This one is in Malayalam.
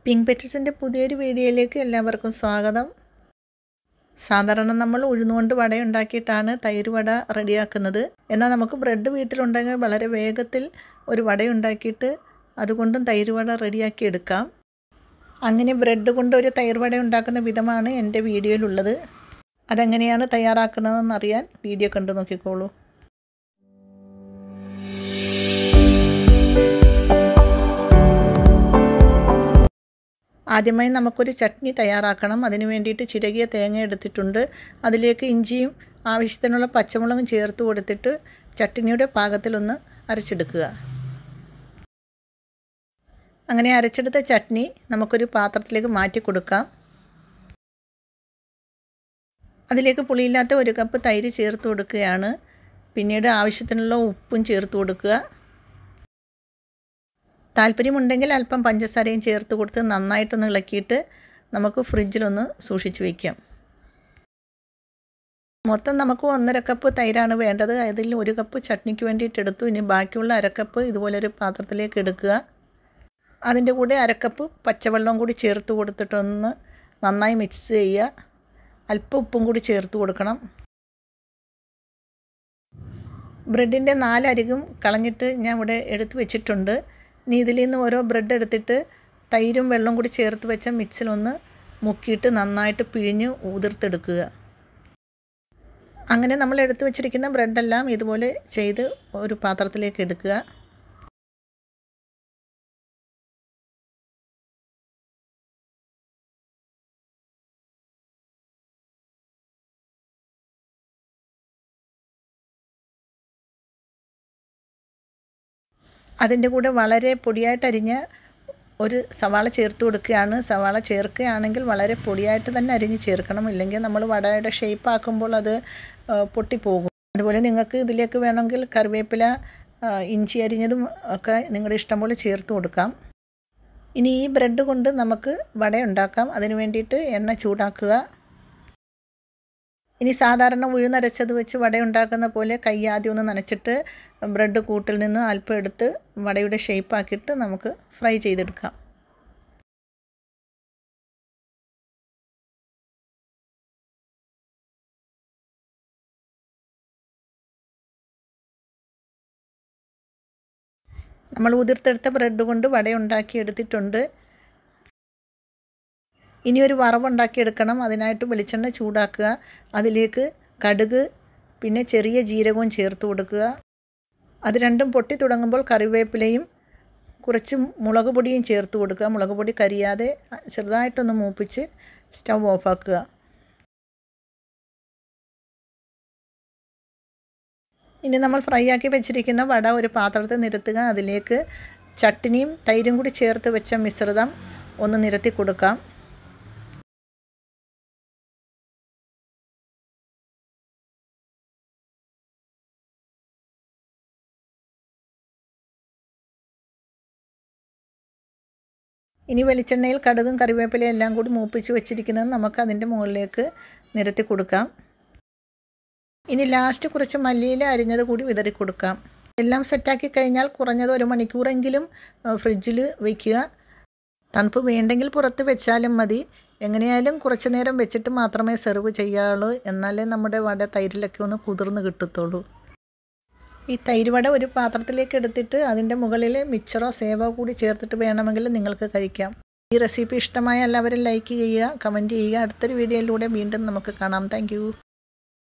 പിങ്ക് പെറ്റൽസിൻ്റെ പുതിയൊരു വീഡിയോയിലേക്ക് എല്ലാവർക്കും സ്വാഗതം. സാധാരണ നമ്മൾ ഉഴുന്നുകൊണ്ട് വട ഉണ്ടാക്കിയിട്ടാണ് തൈര് വട റെഡിയാക്കുന്നത്. എന്നാൽ നമുക്ക് ബ്രെഡ് വീട്ടിലുണ്ടെങ്കിൽ വളരെ വേഗത്തിൽ ഒരു വട ഉണ്ടാക്കിയിട്ട് അതുകൊണ്ടും തൈര് വട റെഡിയാക്കി എടുക്കാം. അങ്ങനെ ബ്രെഡ് കൊണ്ട് ഒരു തൈര് വട ഉണ്ടാക്കുന്ന വിധമാണ് എൻ്റെ വീഡിയോയിലുള്ളത്. അതെങ്ങനെയാണ് തയ്യാറാക്കുന്നതെന്നറിയാൻ വീഡിയോ കണ്ടു നോക്കിക്കോളൂ. ആദ്യമായി നമുക്കൊരു ചട്നി തയ്യാറാക്കണം. അതിന് വേണ്ടിയിട്ട് ചിരകിയ തേങ്ങ എടുത്തിട്ടുണ്ട്. അതിലേക്ക് ഇഞ്ചിയും ആവശ്യത്തിനുള്ള പച്ചമുളകും ചേർത്ത് കൊടുത്തിട്ട് ചട്നിയുടെ പാകത്തിലൊന്ന് അരച്ചെടുക്കുക. അങ്ങനെ അരച്ചെടുത്ത ചട്നി നമുക്കൊരു പാത്രത്തിലേക്ക് മാറ്റി കൊടുക്കാം. അതിലേക്ക് പുളിയില്ലാത്ത 1 കപ്പ് തൈര് ചേർത്ത് കൊടുക്കുകയാണ്. പിന്നീട് ആവശ്യത്തിനുള്ള ഉപ്പും ചേർത്ത് കൊടുക്കുക. താല്പര്യമുണ്ടെങ്കിൽ അല്പം പഞ്ചസാരയും ചേർത്ത് കൊടുത്ത് നന്നായിട്ടൊന്ന് ഇളക്കിയിട്ട് നമുക്ക് ഫ്രിഡ്ജിലൊന്ന് സൂക്ഷിച്ച് വയ്ക്കാം. മൊത്തം നമുക്ക് 1.5 കപ്പ് തൈരാണ് വേണ്ടത്. അതിൽ 1 കപ്പ് ചട്നിക്ക് വേണ്ടിയിട്ട് എടുത്തു. ഇനി ബാക്കിയുള്ള 1/2 കപ്പ് ഇതുപോലൊരു പാത്രത്തിലേക്ക് എടുക്കുക. അതിൻ്റെ കൂടെ 1/2 കപ്പ് പച്ചവെള്ളം കൂടി ചേർത്ത് കൊടുത്തിട്ടൊന്ന് നന്നായി മിക്സ് ചെയ്യുക. അല്പം ഉപ്പും കൂടി ചേർത്ത് കൊടുക്കണം. ബ്രെഡിൻ്റെ 4 അരികും കളഞ്ഞിട്ട് ഞാൻ ഇവിടെ എടുത്ത് വെച്ചിട്ടുണ്ട്. ഇനി ഇതിൽ നിന്ന് ഓരോ ബ്രെഡ് എടുത്തിട്ട് തൈരും വെള്ളം കൂടി ചേർത്ത് വെച്ച മിക്സിലൊന്ന് മുക്കിയിട്ട് നന്നായിട്ട് പിഴിഞ്ഞ് ഉതിർത്തെടുക്കുക. അങ്ങനെ നമ്മൾ എടുത്തു വെച്ചിരിക്കുന്ന ബ്രെഡെല്ലാം ഇതുപോലെ ചെയ്ത് ഒരു പാത്രത്തിലേക്ക് എടുക്കുക. അതിൻ്റെ കൂടെ വളരെ പൊടിയായിട്ട് അരിഞ്ഞ ഒരു സവാള ചേർത്ത് കൊടുക്കുകയാണ്. സവാള ചേർക്കുകയാണെങ്കിൽ വളരെ പൊടിയായിട്ട് തന്നെ അരിഞ്ഞ് ചേർക്കണം. ഇല്ലെങ്കിൽ നമ്മൾ വടയുടെ ഷേപ്പ് ആക്കുമ്പോൾ അത് പൊട്ടിപ്പോകും. അതുപോലെ നിങ്ങൾക്ക് ഇതിലേക്ക് വേണമെങ്കിൽ കറിവേപ്പില, ഇഞ്ചി അരിഞ്ഞതും ഒക്കെ നിങ്ങളുടെ ഇഷ്ടം പോലെ ചേർത്ത് കൊടുക്കാം. ഇനി ഈ ബ്രെഡ് കൊണ്ട് നമുക്ക് വട ഉണ്ടാക്കാം. അതിന് വേണ്ടിയിട്ട് എണ്ണ ചൂടാക്കുക. ഇനി സാധാരണ ഉഴുന്നരച്ചത് വെച്ച് വട ഉണ്ടാക്കുന്ന പോലെ കൈ ആദ്യം ഒന്ന് നനച്ചിട്ട് ബ്രെഡ് കൂട്ടിൽ നിന്ന് അല്പം എടുത്ത് വടയുടെ ഷേപ്പാക്കിയിട്ട് നമുക്ക് ഫ്രൈ ചെയ്തെടുക്കാം. നമ്മൾ ഉതിർത്തെടുത്ത ബ്രെഡ് കൊണ്ട് വട ഉണ്ടാക്കി എടുത്തിട്ടുണ്ട്. ഇനി ഒരു വറവുണ്ടാക്കിയെടുക്കണം. അതിനായിട്ട് വെളിച്ചെണ്ണ ചൂടാക്കുക. അതിലേക്ക് കടുക് പിന്നെ ചെറിയ ജീരകവും ചേർത്ത് കൊടുക്കുക. അത് രണ്ടും പൊട്ടി തുടങ്ങുമ്പോൾ കറിവേപ്പിലയും കുറച്ച് മുളക് പൊടിയും ചേർത്ത് കൊടുക്കുക. മുളക് പൊടി കരിയാതെ ചെറുതായിട്ടൊന്ന് മൂപ്പിച്ച് സ്റ്റൗ ഓഫാക്കുക. ഇനി നമ്മൾ ഫ്രൈ ആക്കി വെച്ചിരിക്കുന്ന വട ഒരു പാത്രത്തിൽ നിരത്തുക. അതിലേക്ക് ചട്നിയും തൈരും കൂടി ചേർത്ത് വെച്ച മിശ്രിതം ഒന്ന് നിരത്തി കൊടുക്കാം. ഇനി വെളിച്ചെണ്ണയിൽ കടുകും കറിവേപ്പിലയും എല്ലാം കൂടി മൂപ്പിച്ച് വെച്ചിരിക്കുന്നത് നമുക്ക് അതിൻ്റെ മുകളിലേക്ക് നിരത്തി കൊടുക്കാം. ഇനി ലാസ്റ്റ് കുറച്ച് മല്ലിയില അരിഞ്ഞത് കൂടി വിതറി കൊടുക്കാം. എല്ലാം സെറ്റാക്കി കഴിഞ്ഞാൽ കുറഞ്ഞത് 1 മണിക്കൂറെങ്കിലും ഫ്രിഡ്ജിൽ വയ്ക്കുക. തണുപ്പ് വേണ്ടെങ്കിൽ പുറത്ത് വെച്ചാലും മതി. എങ്ങനെയായാലും കുറച്ച് നേരം വെച്ചിട്ട് മാത്രമേ സെർവ് ചെയ്യാവുള്ളൂ. എന്നാലേ നമ്മുടെ വട തൈരിലൊക്കെ ഒന്ന് കുതിർന്ന് കിട്ടത്തുള്ളൂ. ഈ തൈര് വട ഒരു പാത്രത്തിലേക്ക് എടുത്തിട്ട് അതിൻ്റെ മുകളിൽ മിക്സറോ സേവോ കൂടി ചേർത്തിട്ട് വേണമെങ്കിൽ നിങ്ങൾക്ക് കഴിക്കാം. ഈ റെസിപ്പി ഇഷ്ടമായ എല്ലാവരും ലൈക്ക് ചെയ്യുക, കമൻറ്റ് ചെയ്യുക. അടുത്തൊരു വീഡിയോയിലൂടെ വീണ്ടും നമുക്ക് കാണാം. താങ്ക്